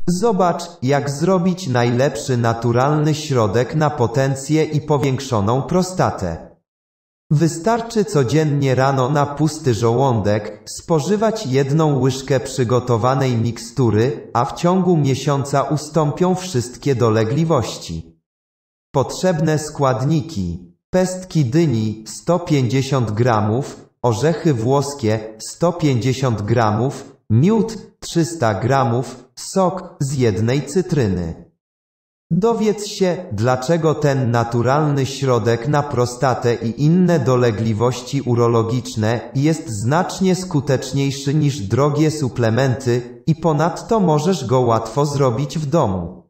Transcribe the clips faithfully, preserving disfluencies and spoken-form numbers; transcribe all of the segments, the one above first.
Zobacz, jak zrobić najlepszy naturalny środek na potencję i powiększoną prostatę. Wystarczy codziennie rano na pusty żołądek spożywać jedną łyżkę przygotowanej mikstury, a w ciągu miesiąca ustąpią wszystkie dolegliwości. Potrzebne składniki: pestki dyni sto pięćdziesiąt gramów, orzechy włoskie sto pięćdziesiąt gramów, miód trzysta gramów, sok z jednej cytryny. Dowiedz się, dlaczego ten naturalny środek na prostatę i inne dolegliwości urologiczne jest znacznie skuteczniejszy niż drogie suplementy i ponadto możesz go łatwo zrobić w domu.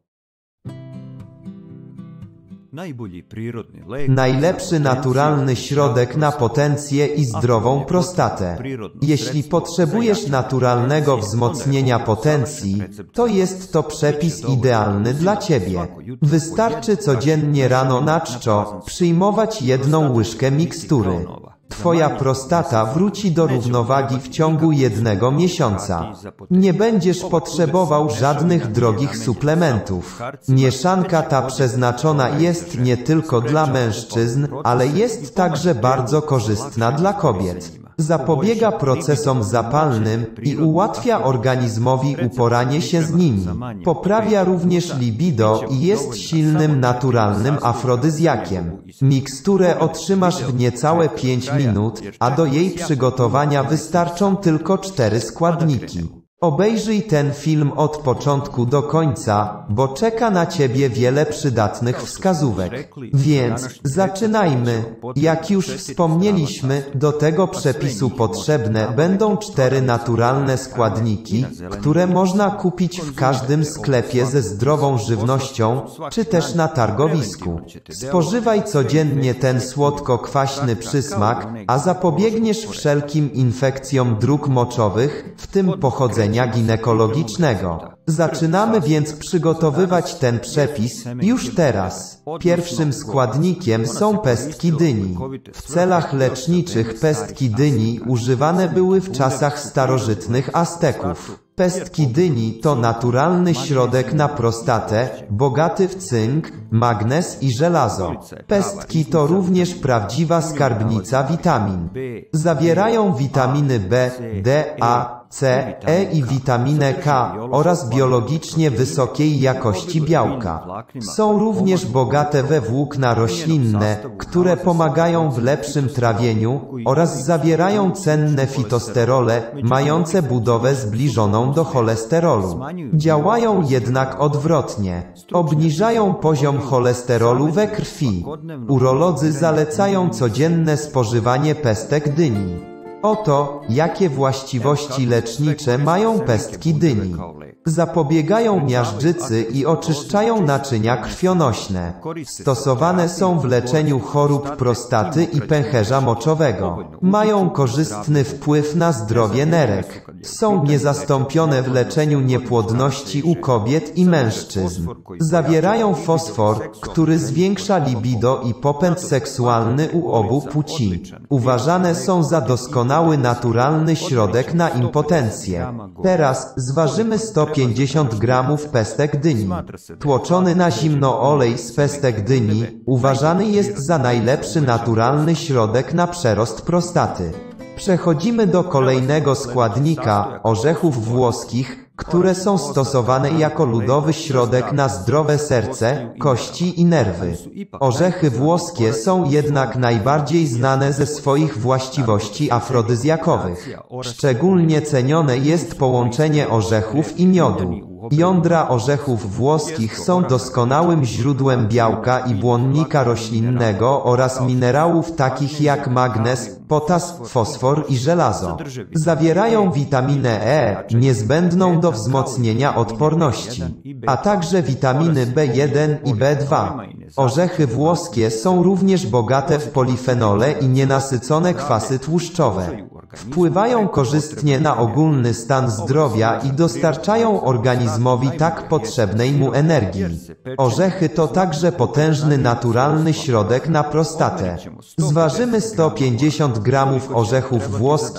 Najlepszy naturalny środek na potencję i zdrową prostatę. Jeśli potrzebujesz naturalnego wzmocnienia potencji, to jest to przepis idealny dla Ciebie. Wystarczy codziennie rano na czczo przyjmować jedną łyżkę mikstury. Twoja prostata wróci do równowagi w ciągu jednego miesiąca. Nie będziesz potrzebował żadnych drogich suplementów. Mieszanka ta przeznaczona jest nie tylko dla mężczyzn, ale jest także bardzo korzystna dla kobiet. Zapobiega procesom zapalnym i ułatwia organizmowi uporanie się z nimi. Poprawia również libido i jest silnym naturalnym afrodyzjakiem. Miksturę otrzymasz w niecałe pięć minut, a do jej przygotowania wystarczą tylko cztery składniki. Obejrzyj ten film od początku do końca, bo czeka na Ciebie wiele przydatnych wskazówek. Więc zaczynajmy. Jak już wspomnieliśmy, do tego przepisu potrzebne będą cztery naturalne składniki, które można kupić w każdym sklepie ze zdrową żywnością, czy też na targowisku. Spożywaj codziennie ten słodko-kwaśny przysmak, a zapobiegniesz wszelkim infekcjom dróg moczowych, w tym pochodzenia ginekologicznego. Zaczynamy więc przygotowywać ten przepis już teraz. Pierwszym składnikiem są pestki dyni. W celach leczniczych pestki dyni używane były w czasach starożytnych Azteków. Pestki dyni to naturalny środek na prostatę, bogaty w cynk, magnez i żelazo. Pestki to również prawdziwa skarbnica witamin. Zawierają witaminy B, D, A, C, E i witaminę K oraz biologicznie wysokiej jakości białka. Są również bogate we włókna roślinne, które pomagają w lepszym trawieniu oraz zawierają cenne fitosterole, mające budowę zbliżoną do cholesterolu. Działają jednak odwrotnie. Obniżają poziom cholesterolu we krwi. Urolodzy zalecają codzienne spożywanie pestek dyni. Oto, jakie właściwości lecznicze mają pestki dyni. Zapobiegają miażdżycy i oczyszczają naczynia krwionośne. Stosowane są w leczeniu chorób prostaty i pęcherza moczowego. Mają korzystny wpływ na zdrowie nerek. Są niezastąpione w leczeniu niepłodności u kobiet i mężczyzn. Zawierają fosfor, który zwiększa libido i popęd seksualny u obu płci. Uważane są za doskonały naturalny środek na impotencję. Teraz zważymy sto pięćdziesiąt gramów pestek dyni. Tłoczony na zimno olej z pestek dyni uważany jest za najlepszy naturalny środek na przerost prostaty. Przechodzimy do kolejnego składnika, orzechów włoskich, które są stosowane jako ludowy środek na zdrowe serce, kości i nerwy. Orzechy włoskie są jednak najbardziej znane ze swoich właściwości afrodyzjakowych. Szczególnie cenione jest połączenie orzechów i miodu. Jądra orzechów włoskich są doskonałym źródłem białka i błonnika roślinnego oraz minerałów takich jak magnez, potas, fosfor i żelazo. Zawierają witaminę E, niezbędną do wzmocnienia odporności, a także witaminy B jeden i B dwa. Orzechy włoskie są również bogate w polifenole i nienasycone kwasy tłuszczowe. Wpływają korzystnie na ogólny stan zdrowia i dostarczają organizmowi tak potrzebnej mu energii. Orzechy to także potężny naturalny środek na prostatę. Zważymy sto pięćdziesiąt gramów orzechów włoskich,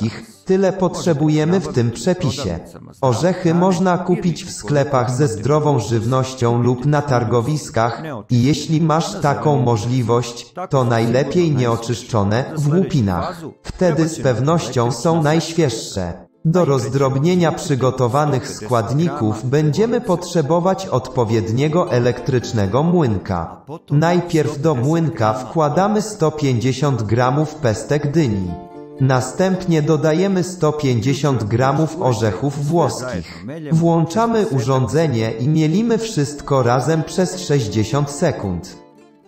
Tyle potrzebujemy w tym przepisie. Orzechy można kupić w sklepach ze zdrową żywnością lub na targowiskach i jeśli masz taką możliwość, to najlepiej nieoczyszczone, w łupinach. Wtedy z pewnością są najświeższe. Do rozdrobnienia przygotowanych składników będziemy potrzebować odpowiedniego elektrycznego młynka. Najpierw do młynka wkładamy sto pięćdziesiąt gramów pestek dyni. Następnie dodajemy sto pięćdziesiąt gramów orzechów włoskich. Włączamy urządzenie i mielimy wszystko razem przez sześćdziesiąt sekund.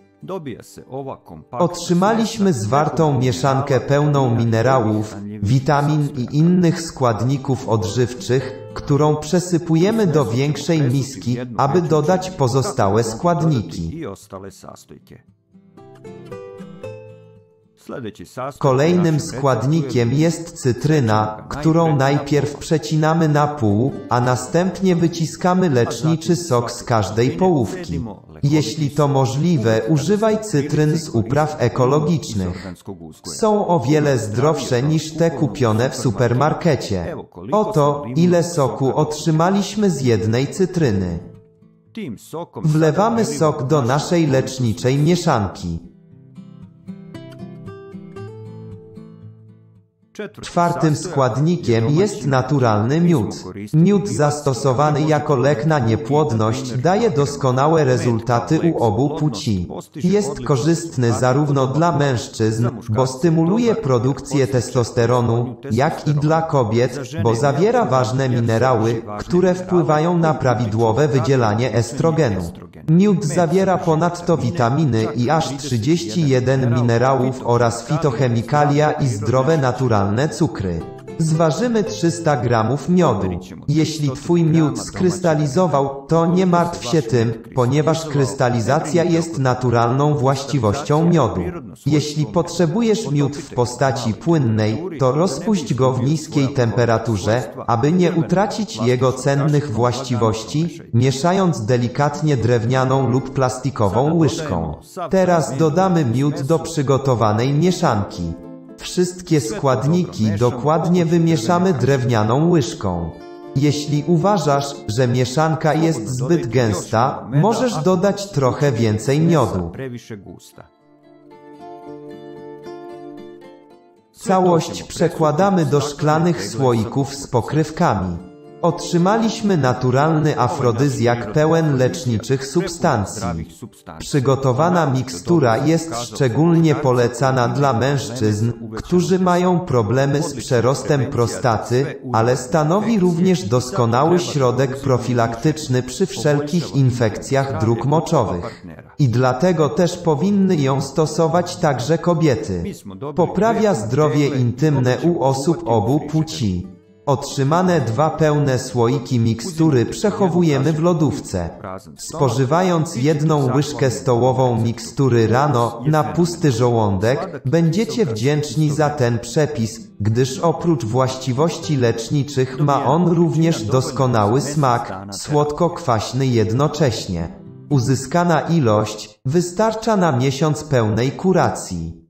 Otrzymaliśmy zwartą mieszankę pełną minerałów, witamin i innych składników odżywczych, którą przesypujemy do większej miski, aby dodać pozostałe składniki. Kolejnym składnikiem jest cytryna, którą najpierw przecinamy na pół, a następnie wyciskamy leczniczy sok z każdej połówki. Jeśli to możliwe, używaj cytryn z upraw ekologicznych. Są o wiele zdrowsze niż te kupione w supermarkecie. Oto, ile soku otrzymaliśmy z jednej cytryny. Wlewamy sok do naszej leczniczej mieszanki. Czwartym składnikiem jest naturalny miód. Miód zastosowany jako lek na niepłodność daje doskonałe rezultaty u obu płci. Jest korzystny zarówno dla mężczyzn, bo stymuluje produkcję testosteronu, jak i dla kobiet, bo zawiera ważne minerały, które wpływają na prawidłowe wydzielanie estrogenu. Miód zawiera ponadto witaminy i aż trzydzieści jeden minerałów oraz fitochemikalia i zdrowe naturalne cukry. Zważymy trzysta gramów miodu. Jeśli Twój miód skrystalizował, to nie martw się tym, ponieważ krystalizacja jest naturalną właściwością miodu. Jeśli potrzebujesz miód w postaci płynnej, to rozpuść go w niskiej temperaturze, aby nie utracić jego cennych właściwości, mieszając delikatnie drewnianą lub plastikową łyżką. Teraz dodamy miód do przygotowanej mieszanki. Wszystkie składniki dokładnie wymieszamy drewnianą łyżką. Jeśli uważasz, że mieszanka jest zbyt gęsta, możesz dodać trochę więcej miodu. Całość przekładamy do szklanych słoików z pokrywkami. Otrzymaliśmy naturalny afrodyzjak pełen leczniczych substancji. Przygotowana mikstura jest szczególnie polecana dla mężczyzn, którzy mają problemy z przerostem prostaty, ale stanowi również doskonały środek profilaktyczny przy wszelkich infekcjach dróg moczowych. I dlatego też powinny ją stosować także kobiety. Poprawia zdrowie intymne u osób obu płci. Otrzymane dwa pełne słoiki mikstury przechowujemy w lodówce. Spożywając jedną łyżkę stołową mikstury rano, na pusty żołądek, będziecie wdzięczni za ten przepis, gdyż oprócz właściwości leczniczych ma on również doskonały smak, słodko-kwaśny jednocześnie. Uzyskana ilość wystarcza na miesiąc pełnej kuracji.